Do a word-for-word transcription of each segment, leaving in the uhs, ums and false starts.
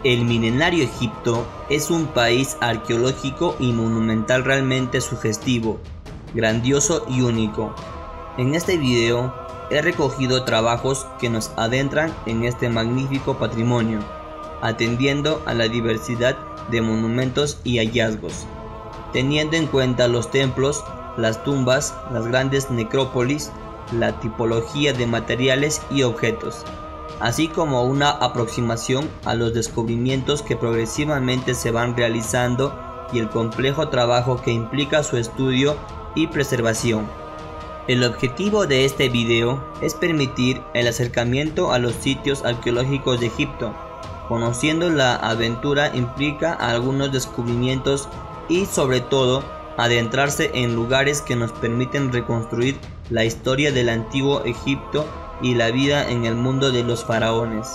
El milenario Egipto es un país arqueológico y monumental realmente sugestivo, grandioso y único. En este video he recogido trabajos que nos adentran en este magnífico patrimonio, atendiendo a la diversidad de monumentos y hallazgos, teniendo en cuenta los templos, las tumbas, las grandes necrópolis, la tipología de materiales y objetos, así como una aproximación a los descubrimientos que progresivamente se van realizando y el complejo trabajo que implica su estudio y preservación. El objetivo de este video es permitir el acercamiento a los sitios arqueológicos de Egipto, conociendo la aventura implica algunos descubrimientos y sobre todo adentrarse en lugares que nos permiten reconstruir la historia del antiguo Egipto y la vida en el mundo de los faraones.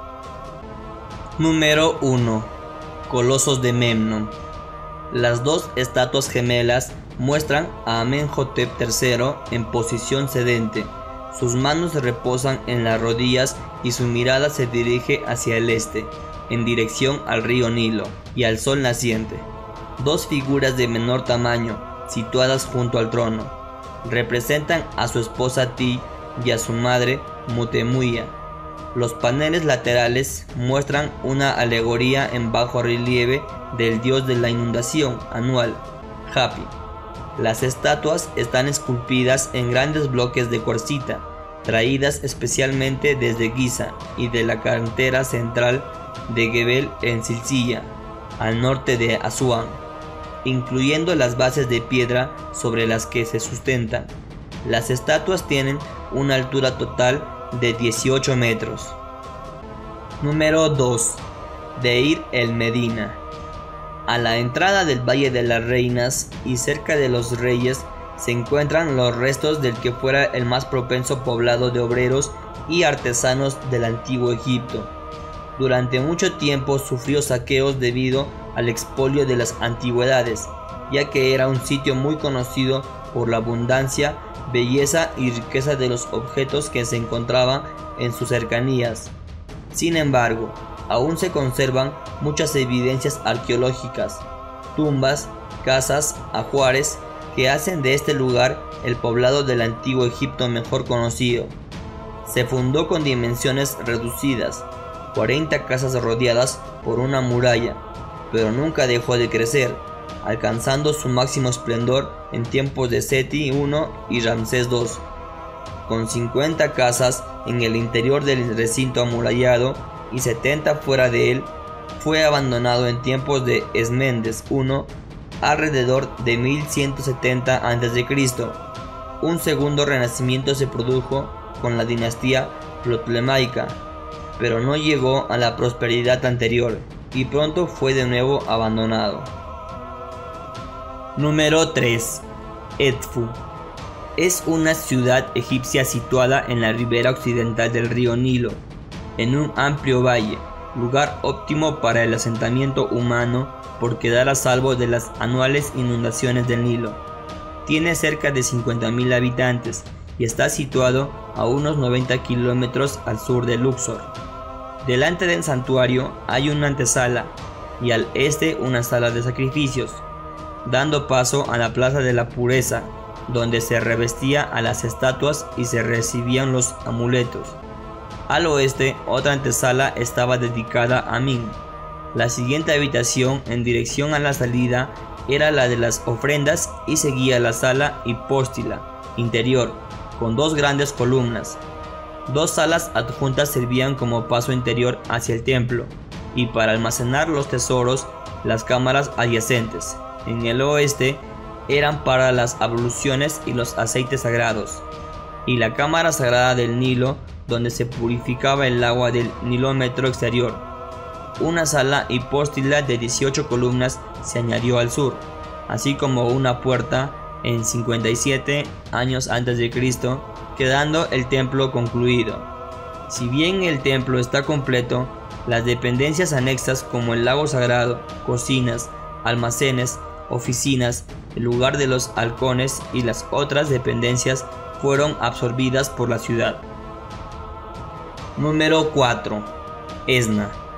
Número uno. Colosos de Memnon. Las dos estatuas gemelas muestran a Amenhotep tercero en posición sedente. Sus manos reposan en las rodillas y su mirada se dirige hacia el este, en dirección al río Nilo y al sol naciente. Dos figuras de menor tamaño, situadas junto al trono, representan a su esposa Ti y a su madre Mutemuia. Los paneles laterales muestran una alegoría en bajo relieve del dios de la inundación anual, Hapi. Las estatuas están esculpidas en grandes bloques de cuarcita, traídas especialmente desde Giza y de la cantera central de Gebel en Silsiya, al norte de Asuán, incluyendo las bases de piedra sobre las que se sustentan. Las estatuas tienen una altura total de dieciocho metros. Número dos. Deir el Medina. A la entrada del Valle de las Reinas y cerca de los Reyes se encuentran los restos del que fuera el más propenso poblado de obreros y artesanos del antiguo Egipto. Durante mucho tiempo sufrió saqueos debido al expolio de las antigüedades, ya que era un sitio muy conocido por la abundancia, belleza y riqueza de los objetos que se encontraban en sus cercanías. Sin embargo, aún se conservan muchas evidencias arqueológicas, tumbas, casas, ajuares, que hacen de este lugar el poblado del antiguo Egipto mejor conocido. Se fundó con dimensiones reducidas, cuarenta casas rodeadas por una muralla, pero nunca dejó de crecer, alcanzando su máximo esplendor en tiempos de Seti primero y Ramsés segundo. Con cincuenta casas en el interior del recinto amurallado y setenta fuera de él, fue abandonado en tiempos de Esméndez primero alrededor de mil ciento setenta antes de Cristo. Un segundo renacimiento se produjo con la dinastía Ptolemaica, pero no llegó a la prosperidad anterior y pronto fue de nuevo abandonado. Número tres. Edfu. Es una ciudad egipcia situada en la ribera occidental del río Nilo, en un amplio valle, lugar óptimo para el asentamiento humano por quedar a salvo de las anuales inundaciones del Nilo. Tiene cerca de cincuenta mil habitantes y está situado a unos noventa kilómetros al sur de Luxor. Delante del santuario hay una antesala y al este una sala de sacrificios, dando paso a la Plaza de la Pureza, donde se revestía a las estatuas y se recibían los amuletos. Al oeste, otra antesala estaba dedicada a Min. La siguiente habitación en dirección a la salida era la de las ofrendas y seguía la sala hipóstila interior, con dos grandes columnas. Dos salas adjuntas servían como paso interior hacia el templo, y para almacenar los tesoros, las cámaras adyacentes. En el oeste eran para las abluciones y los aceites sagrados, y la cámara sagrada del Nilo, donde se purificaba el agua del nilómetro exterior. Una sala hipóstila de dieciocho columnas se añadió al sur, así como una puerta en cincuenta y siete años antes de Cristo, quedando el templo concluido. Si bien el templo está completo, las dependencias anexas como el lago sagrado, cocinas, almacenes, oficinas, el lugar de los halcones y las otras dependencias fueron absorbidas por la ciudad. Número cuatro. Esna.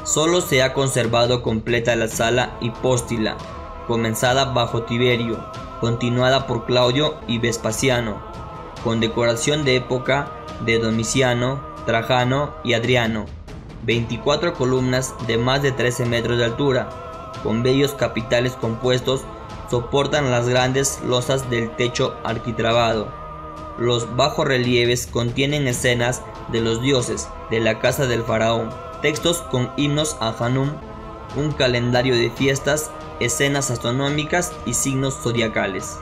Solo se ha conservado completa la sala hipóstila, comenzada bajo Tiberio, continuada por Claudio y Vespasiano, con decoración de época de Domiciano, Trajano y Adriano. veinticuatro columnas de más de trece metros de altura, con bellos capiteles compuestos, soportan las grandes losas del techo arquitrabado. Los bajorrelieves contienen escenas de los dioses de la casa del faraón, textos con himnos a Hanum, un calendario de fiestas, escenas astronómicas y signos zodiacales.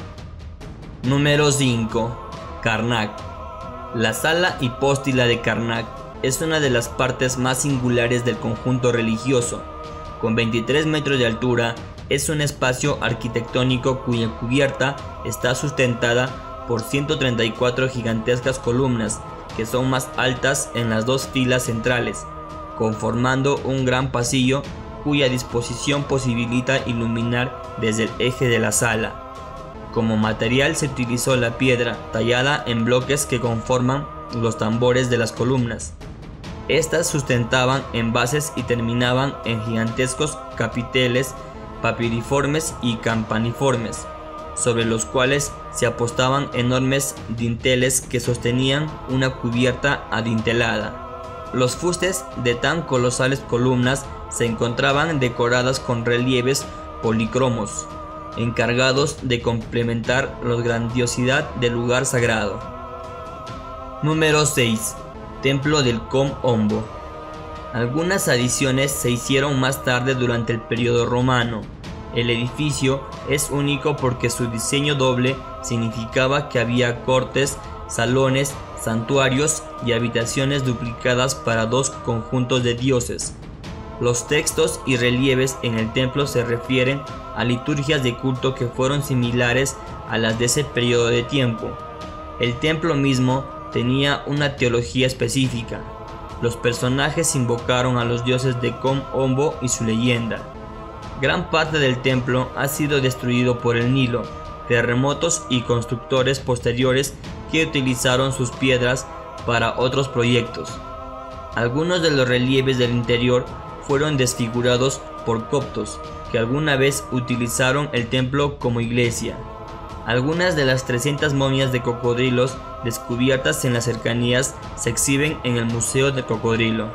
Número cinco. Karnak. La sala hipóstila de Karnak es una de las partes más singulares del conjunto religioso. Con veintitrés metros de altura, es un espacio arquitectónico cuya cubierta está sustentada por ciento treinta y cuatro gigantescas columnas que son más altas en las dos filas centrales, conformando un gran pasillo cuya disposición posibilita iluminar desde el eje de la sala. Como material se utilizó la piedra tallada en bloques que conforman los tambores de las columnas. Estas sustentaban en bases y terminaban en gigantescos capiteles papiriformes y campaniformes, sobre los cuales se apostaban enormes dinteles que sostenían una cubierta adintelada. Los fustes de tan colosales columnas se encontraban decoradas con relieves polícromos, encargados de complementar la grandiosidad del lugar sagrado. Número seis. Templo del Com Ombo. Algunas adiciones se hicieron más tarde durante el periodo romano. El edificio es único porque su diseño doble significaba que había cortes, salones, santuarios y habitaciones duplicadas para dos conjuntos de dioses. Los textos y relieves en el templo se refieren a liturgias de culto que fueron similares a las de ese periodo de tiempo. El templo mismo tenía una teología específica. Los personajes invocaron a los dioses de Com Ombo y su leyenda. Gran parte del templo ha sido destruido por el Nilo, terremotos y constructores posteriores que utilizaron sus piedras para otros proyectos. Algunos de los relieves del interior fueron desfigurados por coptos que alguna vez utilizaron el templo como iglesia. Algunas de las trescientas momias de cocodrilos descubiertas en las cercanías se exhiben en el Museo del Cocodrilo.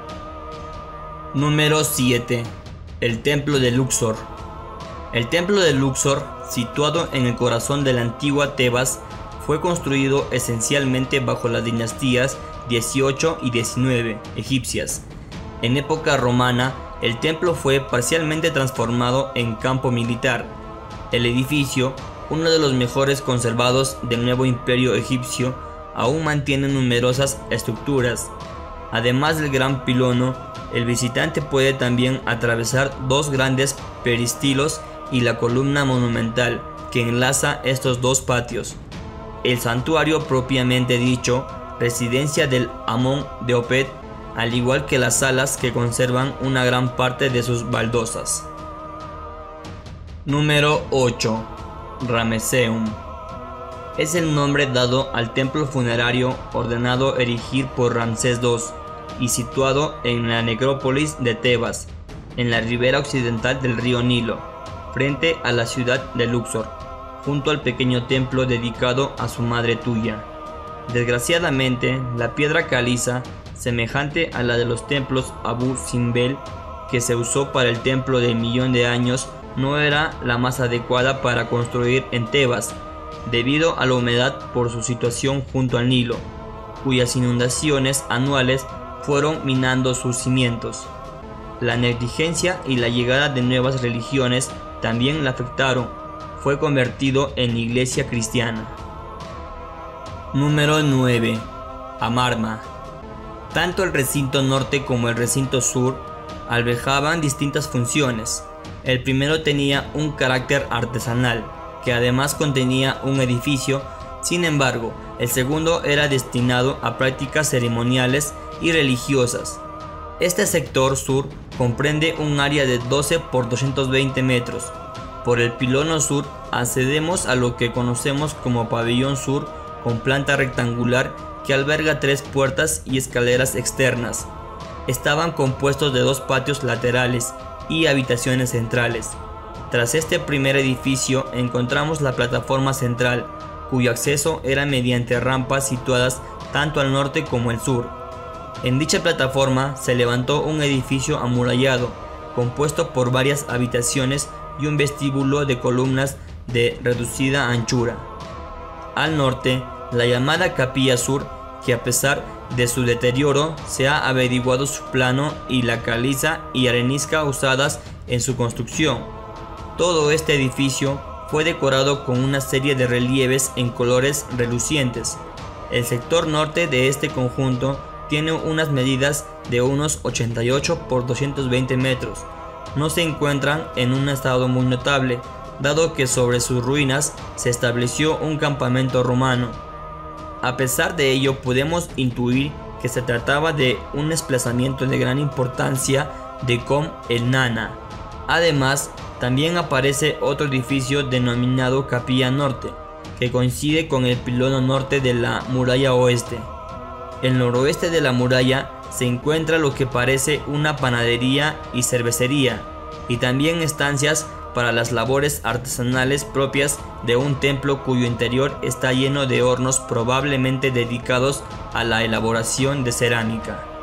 Número siete. El Templo de Luxor. El Templo de Luxor, situado en el corazón de la antigua Tebas, fue construido esencialmente bajo las dinastías dieciocho y diecinueve egipcias. En época romana, el templo fue parcialmente transformado en campo militar. El edificio, uno de los mejores conservados del nuevo imperio egipcio, aún mantiene numerosas estructuras. Además del gran pilono, el visitante puede también atravesar dos grandes peristilos y la columna monumental que enlaza estos dos patios. El santuario propiamente dicho, residencia del Amón de Opet, al igual que las salas que conservan una gran parte de sus baldosas. Número ocho. Ramesseum. Es el nombre dado al templo funerario ordenado erigir por Ramsés segundo y situado en la necrópolis de Tebas, en la ribera occidental del río Nilo, frente a la ciudad de Luxor, junto al pequeño templo dedicado a su madre Tuya. Desgraciadamente, la piedra caliza, semejante a la de los templos Abu Simbel que se usó para el templo de Millón de Años, no era la más adecuada para construir en Tebas, debido a la humedad por su situación junto al Nilo, cuyas inundaciones anuales fueron minando sus cimientos. La negligencia y la llegada de nuevas religiones también la afectaron. Fue convertido en iglesia cristiana. Número nueve. Amarna. Tanto el recinto norte como el recinto sur albergaban distintas funciones. El primero tenía un carácter artesanal, que además contenía un edificio. Sin embargo, el segundo era destinado a prácticas ceremoniales y religiosas. Este sector sur comprende un área de doce por doscientos veinte metros. Por el pilono sur accedemos a lo que conocemos como pabellón sur, con planta rectangular que alberga tres puertas y escaleras externas. estaban compuestos de dos patios laterales y habitaciones centrales. Tras este primer edificio encontramos la plataforma central, cuyo acceso era mediante rampas situadas tanto al norte como al sur. En dicha plataforma se levantó un edificio amurallado, compuesto por varias habitaciones y un vestíbulo de columnas de reducida anchura. Al norte, la llamada Capilla Sur, que a pesar de su deterioro se ha averiguado su plano y la caliza y arenisca usadas en su construcción. Todo este edificio fue decorado con una serie de relieves en colores relucientes. El sector norte de este conjunto tiene unas medidas de unos ochenta y ocho por doscientos veinte metros. No se encuentran en un estado muy notable, dado que sobre sus ruinas se estableció un campamento romano. A pesar de ello, podemos intuir que se trataba de un desplazamiento de gran importancia de Com el Nana. Además, también aparece otro edificio denominado Capilla Norte, que coincide con el pilono norte de la muralla oeste. El noroeste de la muralla se encuentra lo que parece una panadería y cervecería, y también estancias para las labores artesanales propias de un templo cuyo interior está lleno de hornos probablemente dedicados a la elaboración de cerámica.